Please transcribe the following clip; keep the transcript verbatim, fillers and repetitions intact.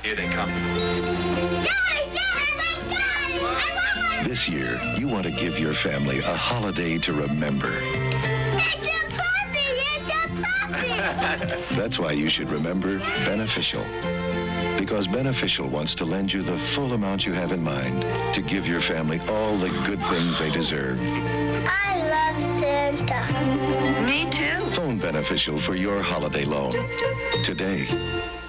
Here they come. Daddy, Daddy, Daddy! I want one! This year, you want to give your family a holiday to remember. It's a puppy! It's a puppy! That's why you should remember Beneficial. Because Beneficial wants to lend you the full amount you have in mind to give your family all the good things they deserve. I love Santa. Me too. Phone Beneficial for your holiday loan today.